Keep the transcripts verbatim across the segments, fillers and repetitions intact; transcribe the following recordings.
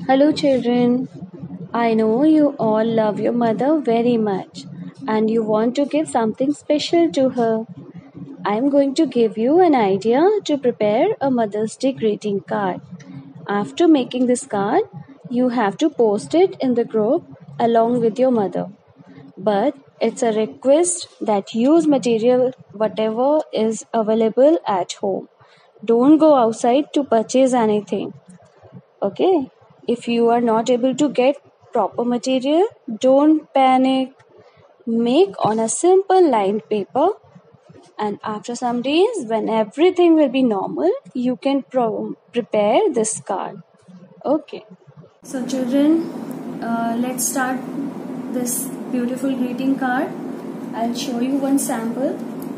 Hello, children. I know you all love your mother very much and you want to give something special to her. I'm going to give you an idea to prepare a Mother's Day greeting card. After making this card, you have to post it in the group along with your mother. But it's a request that use material whatever is available at home. Don't go outside to purchase anything. Okay, if you are not able to get proper material, don't panic. Make on a simple lined paper, and after some days, when everything will be normal, you can pro- prepare this card. Okay, so children, uh, let's start this beautiful greeting card. I'll show you one sample.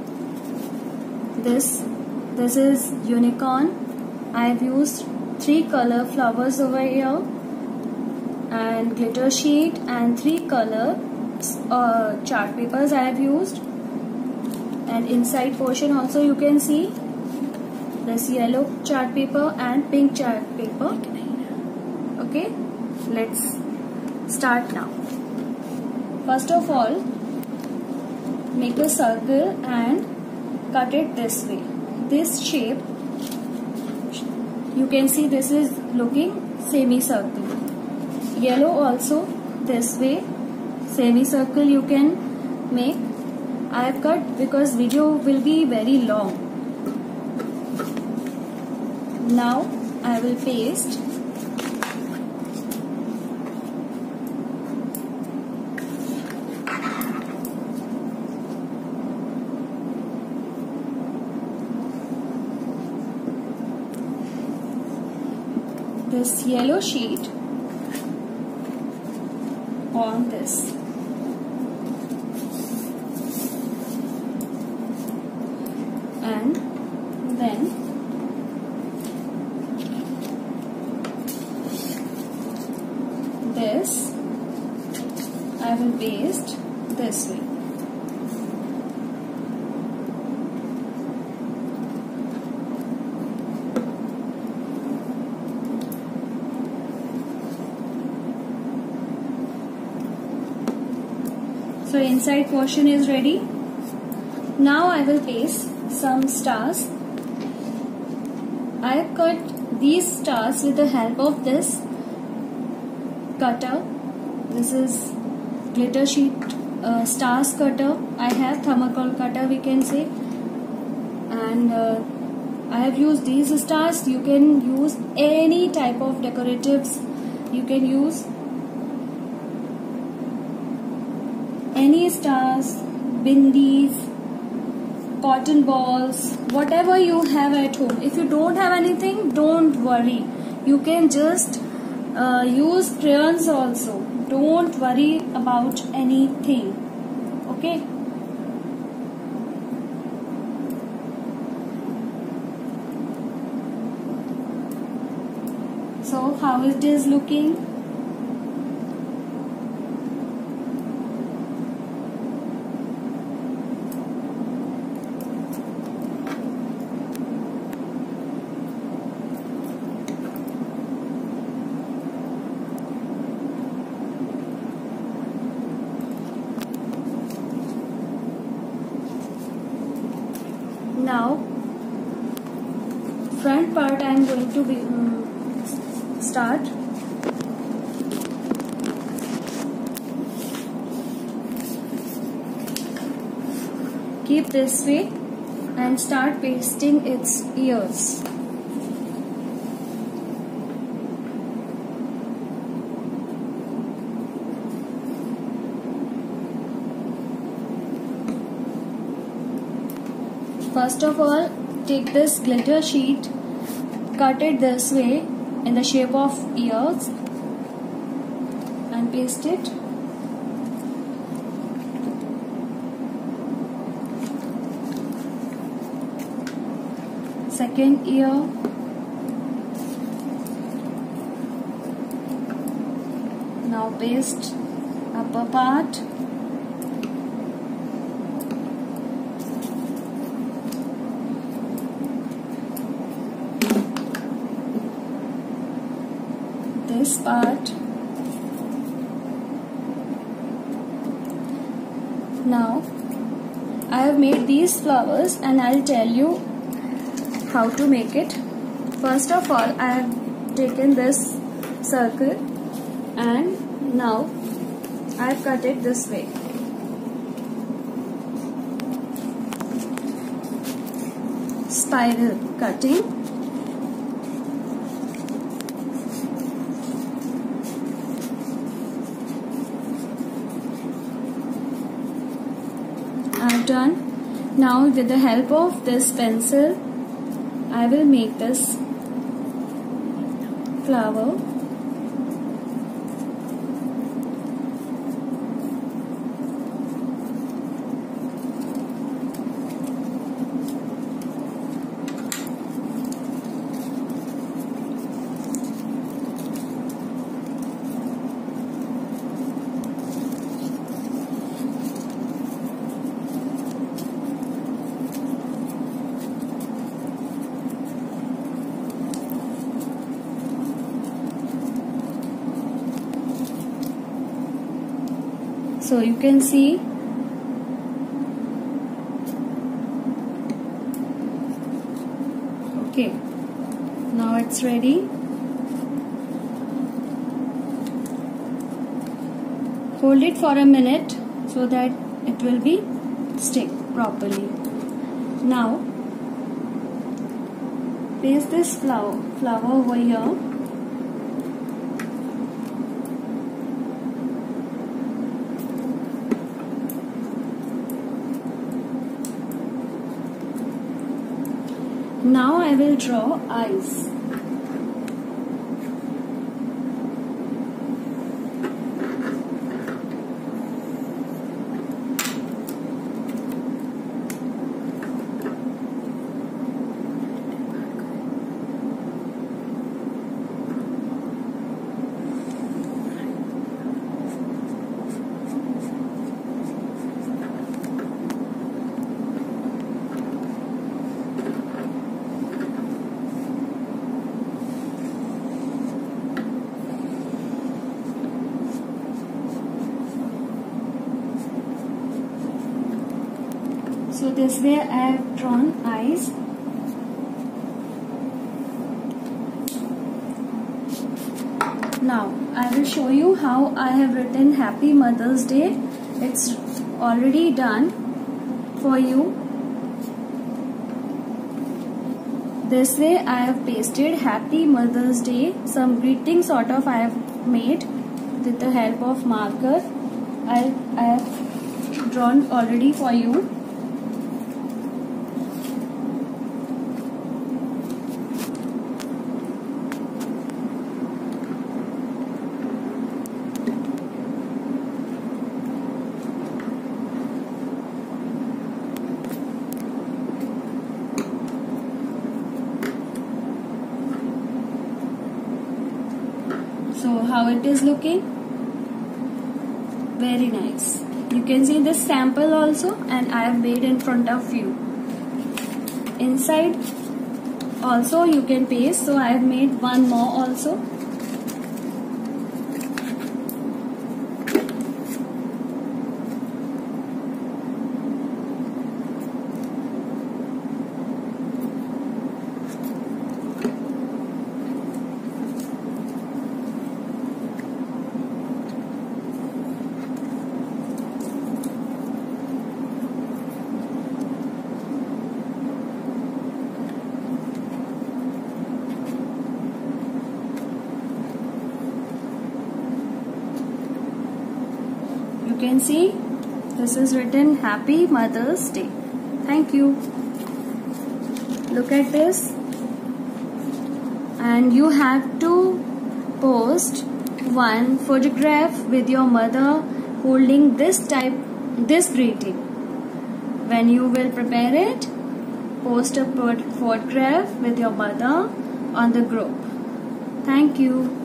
This this is unicorn. I've used three color flowers over here and glitter sheet and three color uh, chart papers I have used, and inside portion also you can see this yellow chart paper and pink chart paper. Okay, let's start now. First of all, make a circle and cut it this way. This shape, you can see this is looking semicircle. Yellow also this way, semicircle you can make. I have cut because video will be very long. Now I will paste this yellow sheet on this. And then this I will paste this way. So inside portion is ready. Now I will paste some stars. I have cut these stars with the help of this cutter. This is glitter sheet uh, stars cutter. I have thermocol cutter, we can say, and uh, I have used these stars. You can use any type of decoratives. You can use any stars, bindis, cotton balls, whatever you have at home. If you don't have anything, don't worry. You can just uh, use crayons also. Don't worry about anything. Okay. So how is this looking? Now, front part I am going to be, um, start. Keep this way and start pasting its ears. First of all, take this glitter sheet, cut it this way in the shape of ears and paste it. Second ear. Now paste upper part. nice part. Now I have made these flowers and I'll tell you how to make it. First of all, I have taken this circle and now I have cut it this way. Spiral cutting. I have done. Now with the help of this pencil, I will make this flower. So you can see okay, now it's ready. Hold it for a minute so that it will be stick properly. Now place this flower flower over here. Now I will draw eyes. So this way I have drawn eyes. Now I will show you how I have written Happy Mother's Day. It's already done for you. This way I have pasted Happy Mother's Day. Some greeting sort of I have made with the help of marker. I, I have drawn already for you. So how it is looking? Very nice. You can see this sample also, and I have made in front of you. Inside also you can paste, so I have made one more also. You can see this is written Happy Mother's Day. Thank you. Look at this. And you have to post one photograph with your mother holding this type, this greeting. When you will prepare it, post a photograph with your mother on the group. Thank you.